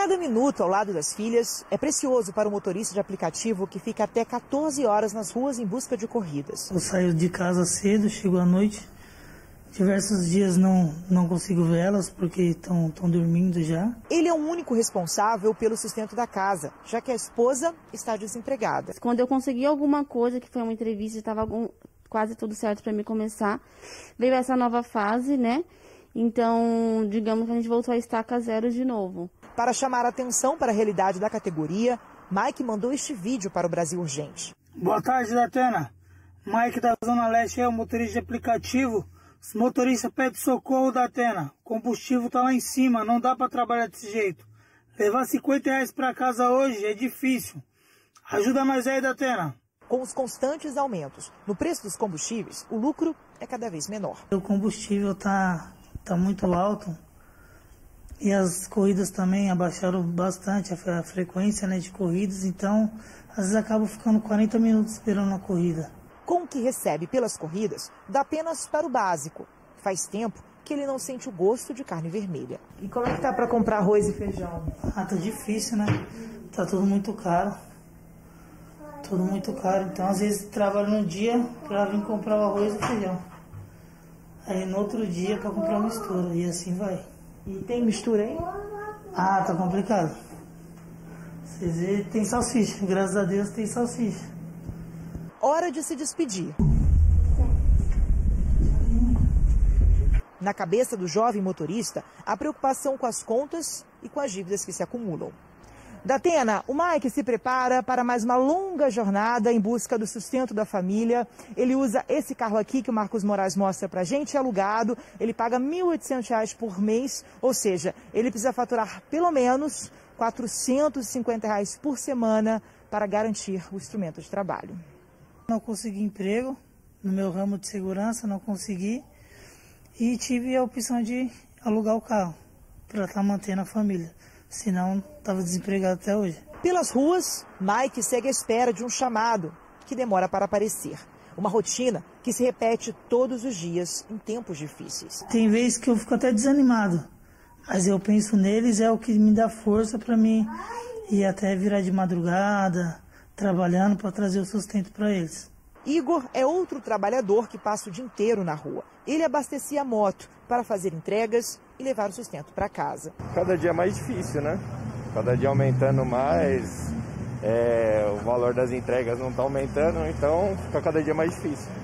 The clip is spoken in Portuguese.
Cada minuto ao lado das filhas é precioso para o motorista de aplicativo que fica até 14 horas nas ruas em busca de corridas. Eu saio de casa cedo, chego à noite. Diversos dias não consigo ver elas porque estão dormindo já. Ele é o único responsável pelo sustento da casa, já que a esposa está desempregada. Quando eu consegui alguma coisa, que foi uma entrevista, estava quase tudo certo para mim começar, veio essa nova fase, né? Então, digamos que a gente voltou a estaca zero de novo. Para chamar a atenção para a realidade da categoria, Mike mandou este vídeo para o Brasil Urgente. Boa tarde, Datena. Mike da Zona Leste é o motorista de aplicativo. Os motoristas pedem socorro, Datena. O combustível tá lá em cima, não dá para trabalhar desse jeito. Levar R$50 para casa hoje é difícil. Ajuda nós aí, Datena. Com os constantes aumentos no preço dos combustíveis, o lucro é cada vez menor. O combustível tá muito alto. E as corridas também abaixaram bastante a frequência, né, de corridas, então às vezes acabo ficando 40 minutos esperando a corrida. Com o que recebe pelas corridas, dá apenas para o básico. Faz tempo que ele não sente o gosto de carne vermelha. E como é que tá para comprar arroz e feijão? Tá difícil, né? Tá tudo muito caro. Tudo muito caro, então às vezes trabalho no dia para vir comprar o arroz e o feijão. Aí no outro dia para comprar uma mistura, e assim vai. E tem mistura aí? Ah, tá complicado. Vocês veem, tem salsicha. Graças a Deus tem salsicha. Hora de se despedir. Na cabeça do jovem motorista, a preocupação com as contas e com as dívidas que se acumulam. Datena, o Mike se prepara para mais uma longa jornada em busca do sustento da família. Ele usa esse carro aqui que o Marcos Moraes mostra pra gente, é alugado. Ele paga R$1.800 por mês, ou seja, ele precisa faturar pelo menos R$450 por semana para garantir o instrumento de trabalho. Não consegui emprego no meu ramo de segurança, não consegui. E tive a opção de alugar o carro para estar mantendo a família. Senão, estava desempregado até hoje. Pelas ruas, Mike segue à espera de um chamado que demora para aparecer. Uma rotina que se repete todos os dias em tempos difíceis. Tem vezes que eu fico até desanimado, mas eu penso neles, é o que me dá força para mim ir até virar de madrugada, trabalhando para trazer o sustento para eles. Igor é outro trabalhador que passa o dia inteiro na rua. Ele abastecia a moto para fazer entregas e levar o sustento para casa. Cada dia é mais difícil, né? Cada dia aumentando mais, o valor das entregas não está aumentando, então fica cada dia mais difícil.